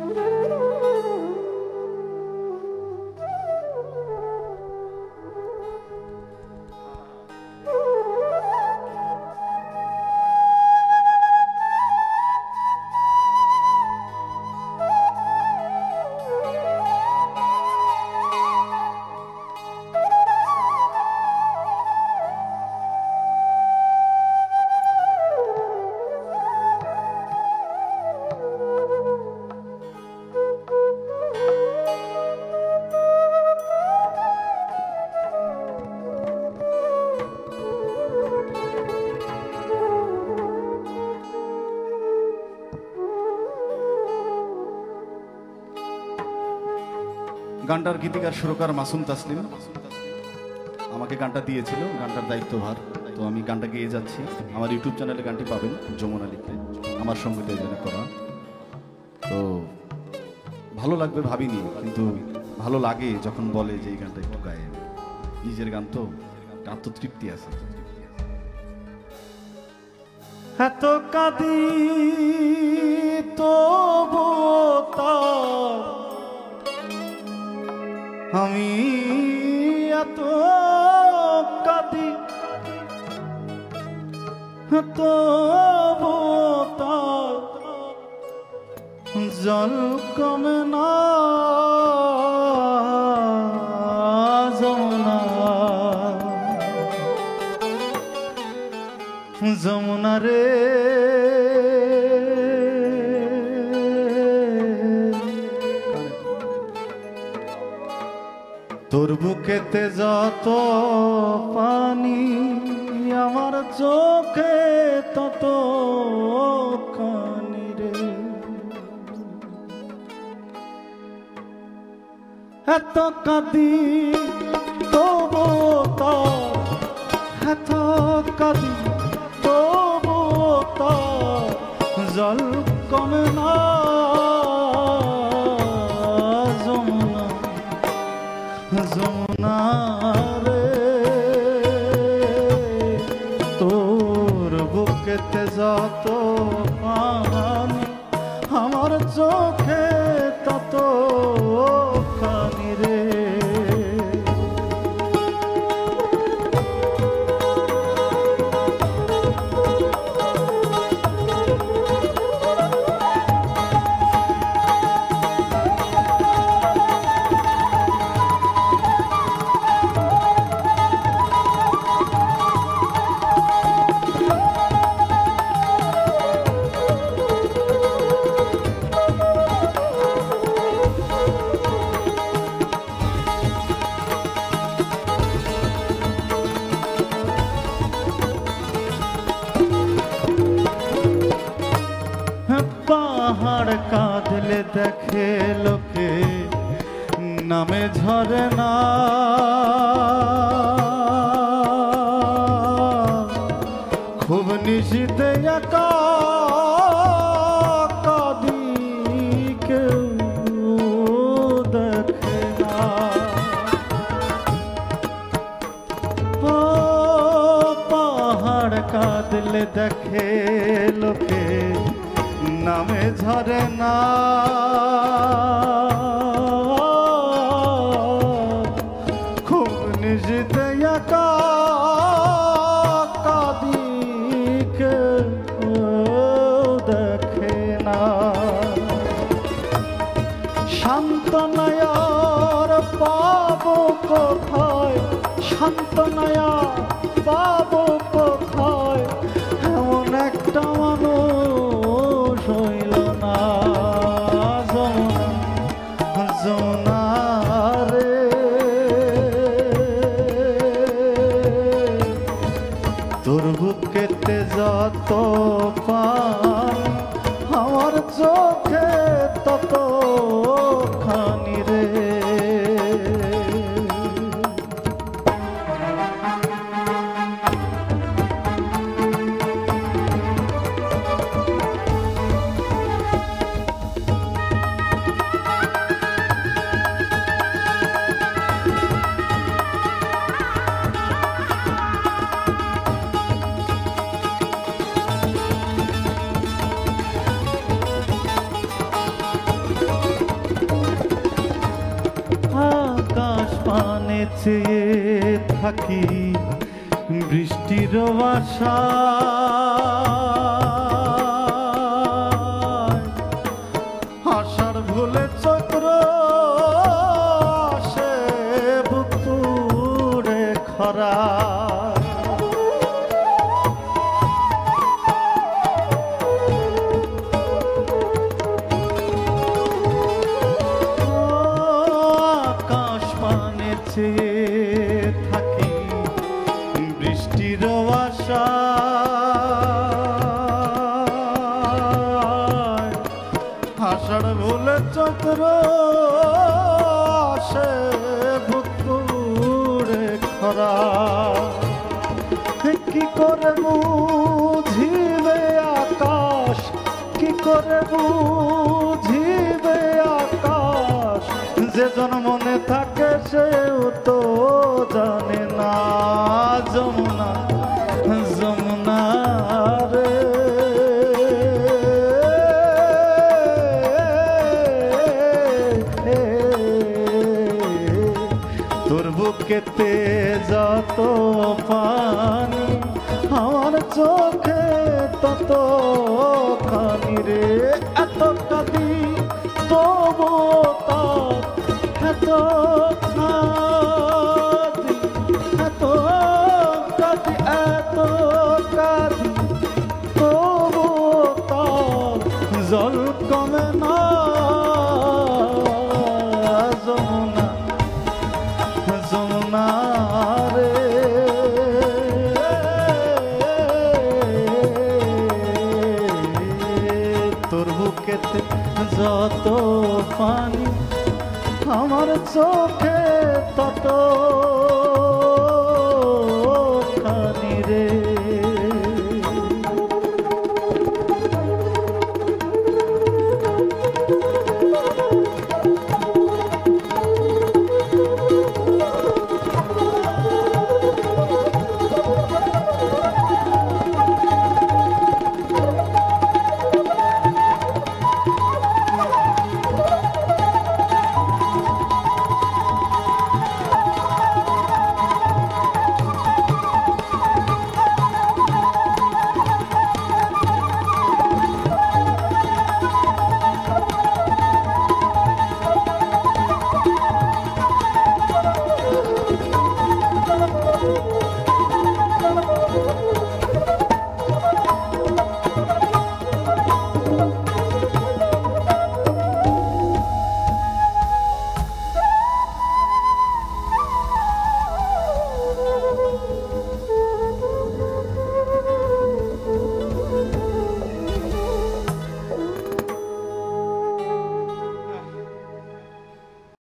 গানটার গীতিকার সুরকার মাসুম তাসলিম আমাকে গানটা দিয়েছিল, গানটার দায়িত্বভার। তো আমি গানটা গেয়ে যাচ্ছি। আমার ইউটিউব চ্যানেলে গানটি পাবেন, যমুনা লিখে, আমার সঙ্গীত এই জন্য করা। তো ভালো লাগবে ভাবিনি, কিন্তু ভালো লাগে যখন বলে যে এই গানটা একটু গায়ে। নিজের গান তো, আত্মতৃপ্তি আছে। এত কাঁদি তবু তার আমি এত কাঁদি তবু তার জল কমে না যমুনা যমুনা রে তোর বুকেতে যত পানি আমার চোখে তত কানি রে এত কাঁদি তবু তার এত কাঁদি তবু তার জল কমে না যমুনা যমুনা রে তোর বুকেতে যত পানি আমার চোখে তত কানি রে পাহাড় কাঁদলে দেখে লোকে নামে ঝরে না খুব নিশীথে একা কাঁদি কেউ দেখে না ও পাহাড় কাঁদলে দেখে লোকে নামে ঝরে না খুব নিশীথে একা কাঁদি কেউ দেখে না শান্তনায়ার পাবো কোথায় শান্তনায়া পাবো কোথায় এমন একটা মানুষ হইল না যমুনা যমুনা রে তোর বুকেতে যত পানি আমার চোখে তত খানি রে চেয়ে থাকি বৃষ্টির আশা আষাঢ় ভুলে চক্র আসে বুকুরে খরা আকাশ পানে চেয়ে থাকি বৃষ্টির আশা আষাঢ় ভুলে চক্র আসে বুকুরে খরা কি করে বুঝিবে আকাশ কি করে বুঝিবে আকাশ যে জন মনে থাকে সেও তো জানে না যমুনা যমুনা রে তোর বুকেতে যত পানি আমার চোখে তত খানি রে এত কাঁদি তবু এত কাঁদি এত কাঁদি এত কাঁদি তবু জল কমে না যমুনা যমুনা রে তোর বুকেতে যত পানি আমার চোখে তত